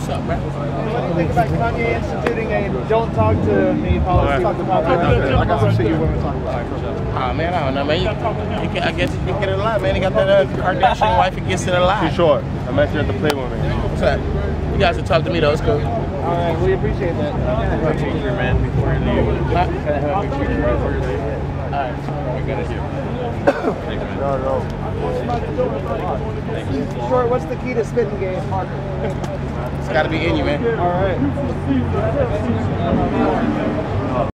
What's up, man? What do you think about Kanye instituting a "Don't talk to me" policy? I got some shit you want to talk about. Oh man, I don't know, man. I guess you can get it a lot, man. He got that Kardashian wife. He gets it a lot. Too short. I met you at the Playboy, man. What's up? You guys can talk to me though. It's cool. All right, we appreciate that. Have a picture, man, before you leave. Huh? Can I have a picture before you leave? All right. We got it here. Thanks, man. No. Short, what's the key to spitting game? It's got to be in you, man. All right.